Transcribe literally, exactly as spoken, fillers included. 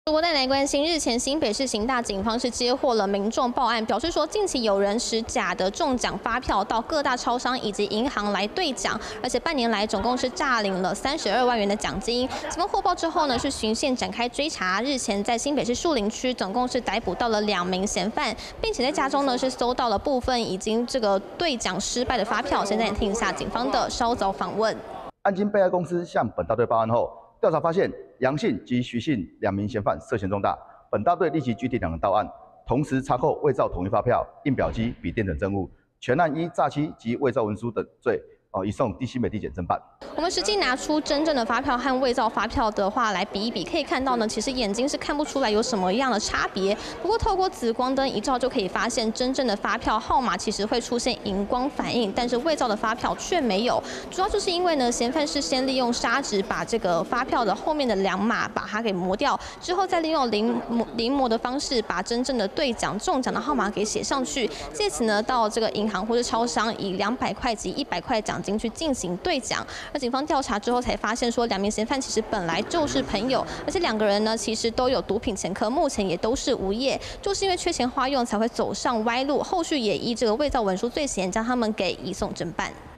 国内来关心，日前新北市刑大警方是接获了民众报案，表示说近期有人持假的中奖发票到各大超商以及银行来兑奖，而且半年来总共是诈领了三十二万元的奖金。警方获报之后呢，是循线展开追查。日前在新北市树林区，总共是逮捕到了两名嫌犯，并且在家中呢是搜到了部分已经这个兑奖失败的发票。现在也听一下警方的稍早访问。 案经被害公司向本大队报案后，调查发现杨姓及徐姓两名嫌犯涉嫌重大，本大队立即拘提两人到案，同时查扣伪造统一发票、印表机、笔电等证物，全案依诈欺及伪造文书等罪，哦，移送第七美地检侦办。 我们实际拿出真正的发票和伪造发票的话来比一比，可以看到呢，其实眼睛是看不出来有什么样的差别。不过透过紫光灯一照就可以发现，真正的发票号码其实会出现荧光反应，但是伪造的发票却没有。主要就是因为呢，嫌犯是先利用砂纸把这个发票的后面的两码把它给磨掉，之后再利用临摹临摹的方式把真正的兑奖中奖的号码给写上去，借此呢到这个银行或是超商以两百块及一百块奖金去进行兑奖。而警方调查之后才发现，说两名嫌犯其实本来就是朋友，而且两个人呢其实都有毒品前科，目前也都是无业，就是因为缺钱花用才会走上歪路。后续也依这个伪造文书罪嫌将他们给移送侦办。